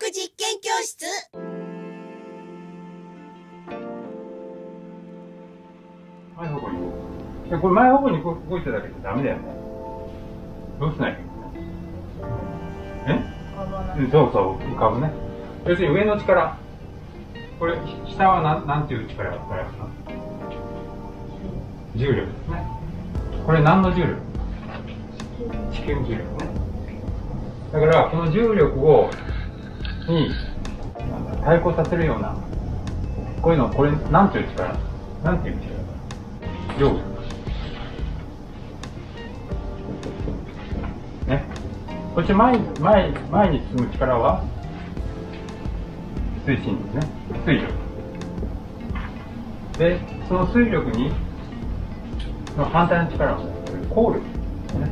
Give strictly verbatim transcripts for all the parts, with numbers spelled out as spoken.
力実験教室。 前方向に動く。でこれ前方向に動いただけじゃダメだよね。どうしないといけない。え？うん、そうそう、浮かぶね。要するに上の力。これ、下は何、なんていう力が使えるかな？重力ですね。これ何の重力？地球重力ね。だから、この重力を、に、対抗させるような、こういうの、これ、なんていう力？なんていう力？揚力。ね。こっち前、前、前に進む力は、推進ですね。推力。で、その推力に、その反対の力を、効力ですね。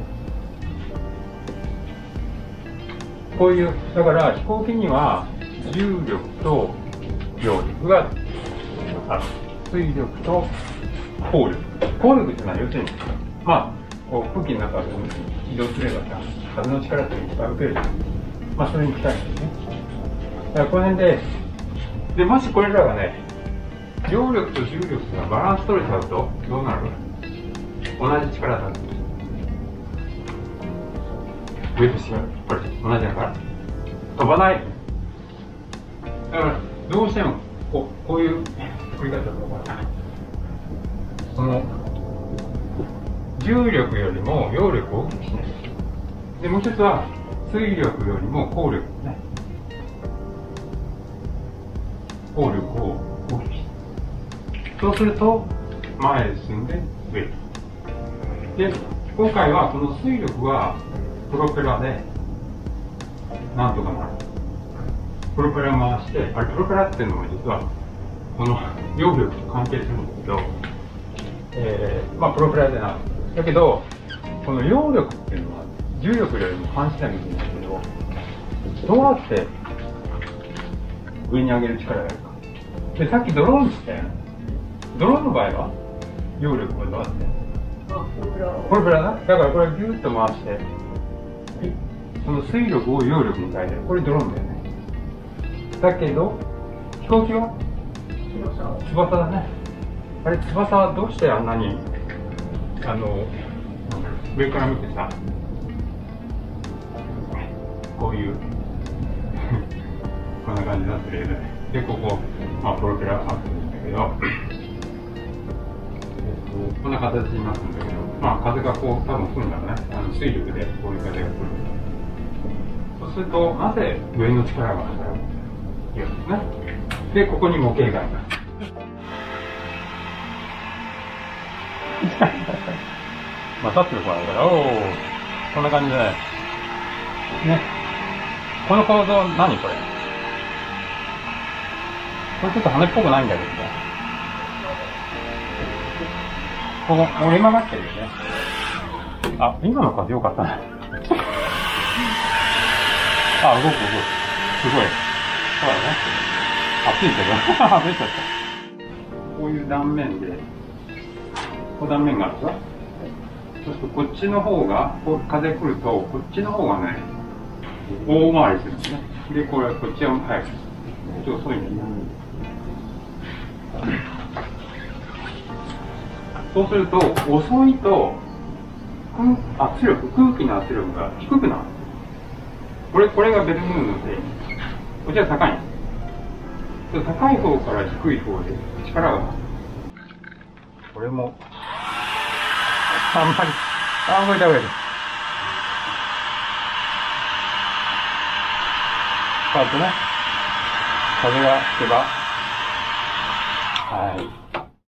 こういう、だから飛行機には重力と揚力がある。推力と効力。効力っていうのは要するに、まあ、こう空気の中で移動すればさ、風の力っていっぱい受ける。まあ、それに近いんですね。だからこの辺で、で、もしこれらがね、揚力と重力がバランス取れちゃうと、どうなる？同じ力だ。上と下、これ同じだから。飛ばない。だから、どうしても、こう、こういう作り方だと思う。その、重力よりも揚力を大きくしない。で、もう一つは、推力よりも効力ですね。効力を大きくして。そうすると、前へ進んで上へ。で、今回はこの推力はプロペラで、なんとかなる。プロペラ回して、あれ、プロペラっていうのも実は、この揚力と関係するんだけど、えー、まあ、プロペラでなる。だけど、この揚力っていうのは、重力よりも感じないんだけど、どうやって上に上げる力があるか。で、さっきドローンって言ったよね。ドローンの場合は、揚力はどうやってプロペラな。だからこれをギューッと回して、その推力を揚力に変えてる。これドローンだよね。だけど、飛行機は翼だね。あれ、翼はどうしてあんなに、あの、上から見てさ、こういう、こんな感じになってるよね。で、ここ、まあ、プロペラがあってるんだけど、こんな形になってるんだけど、まあ、風がこう、多分来るんだろうね。あの水力でこういう風が来る。そうすると、なぜ上の力が働くかというですね。で、ここに模型があります。まあ、立ってる子なんだから、おお、こんな感じで、ね。この構造、何これ？これちょっと羽っぽくないんだけどね。ここ、折れ曲がってるよね。あ、今の風良かったね。あ、動く動く。すごい。そうだね。暑いけど。外れちゃった。こういう断面で、こう断面があるでしょ？そうするとこっちの方が、こう風来ると、こっちの方がね、大回りするんですね。で、これ、こっちは早く。こっち遅いんだよ。そうすると、遅いと、圧力、空気の圧力が低くなる。これ、これがベルヌーンの定理。こっちは高いんです。高い方から低い方で力が。これも、あんまり、あんまりダメです。こうやってね、風が吹けば、はい。